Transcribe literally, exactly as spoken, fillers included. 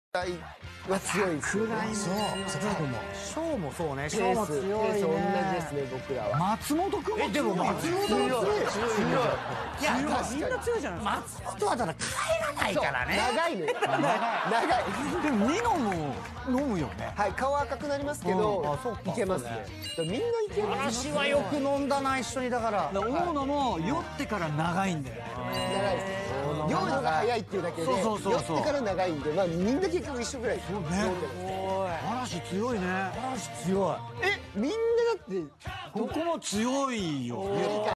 は強いですよね。 そう桜井君もショーもそうね。シペョーもース強いね。 同じですね僕らは。 松本君も強い。でも松本も強い。強い。いやみんな強いじゃない。松本はただ帰らないからね。 長いのよ。長い。 でもニノも飲むよね。 はい、顔赤くなりますけどいけますね。みんないける。 嵐はよく飲んだな一緒にだから。大野も酔ってから長いんだよね。 長いです。酔うのが早いっていうだけで酔ってから長いんで、まあみんな結局一緒ぐらいですよ。 嵐強いね。嵐強い。 え、みんなだってここも強いよ。